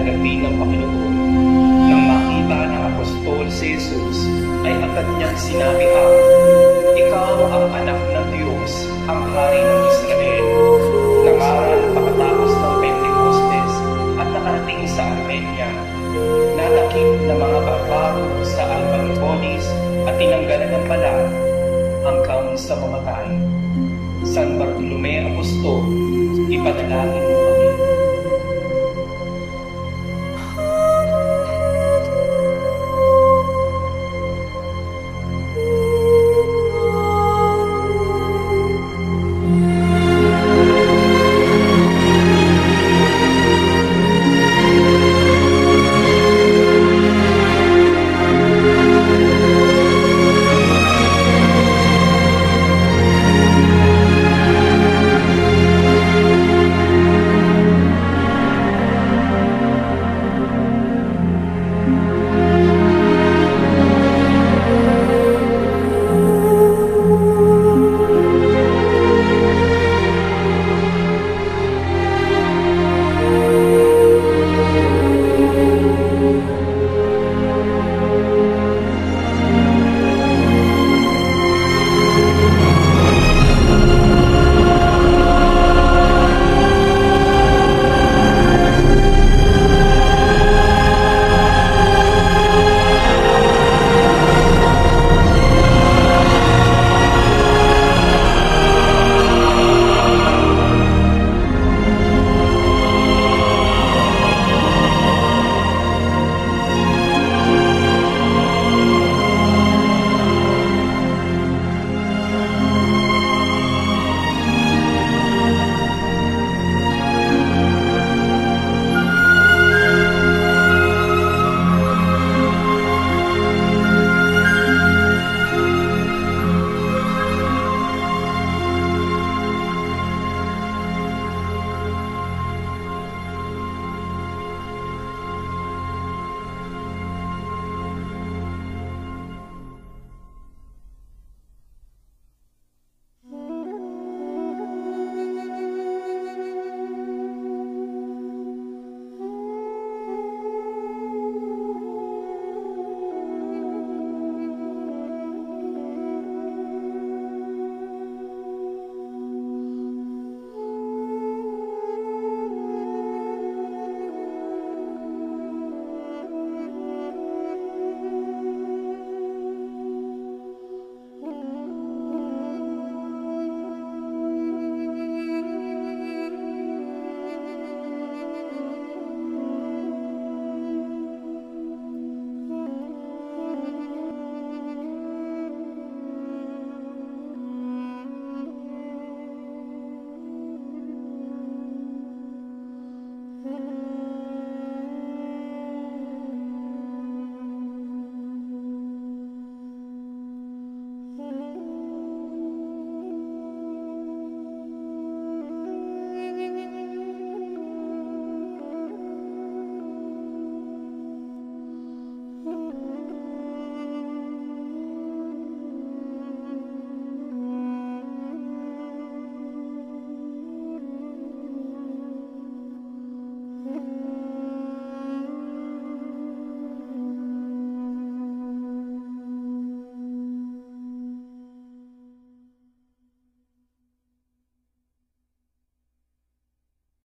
gabi ng Panginoon. Nang makita ng apostol si Jesus, ay agad niyang sinabi, "Ikaw ang anak ng Diyos, ang hari ng Israel." Nangaral pagkatapos ng Pentecostes at nakarating sa Armenia. Natakip ng mga barbaro sa Albanopolis at tinanggalan ng balat hanggang sa mamatay. San Bartolome Apostol, ipanalangin mo